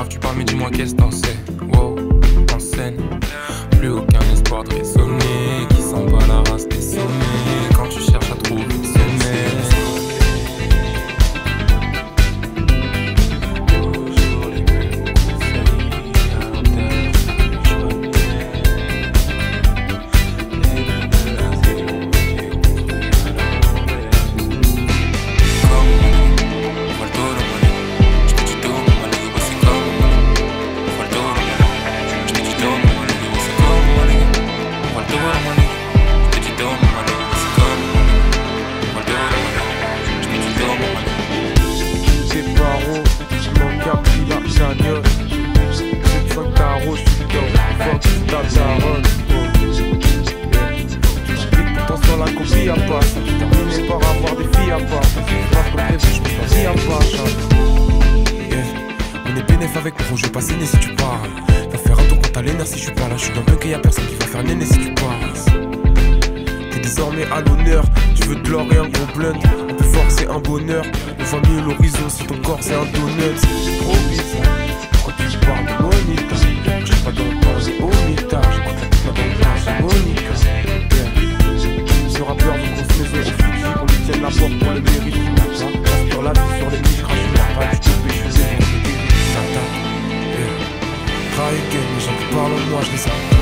grave tu parles mais dis-moi qu'est-ce que t'en sais. Wow, en scène, plus aucun espoir de raisonner. Qui s'en bat la race des sommets quand tu cherches à trouver une semelle. Terminé par avoir des filles à part. Je peux pas dire on est bénéf avec mon je vais pas saigner si tu pars. Va faire un tour quand t'as les nerfs si je suis pas là. Je suis dans le bunk et y'a personne qui va faire néné si tu pars. T'es désormais à l'honneur. Tu veux de l'or et un gros blunt. On peut forcer un bonheur. On voit mieux l'horizon si ton corps c'est un donut. C'est trop bizarre. Pourquoi tu parles de Monica? Je suis pas dans le temps, c'est Bonita. Je crois que la petite dans le temps, c'est Monica. Ce rappeur de grosse maison au fusil, on lui tienne la porte pour le mérite. J'aspire la vie sur les niches, crache la rage, je peux péchuser. Tata, again, les gens qui parlent en moi, je les ai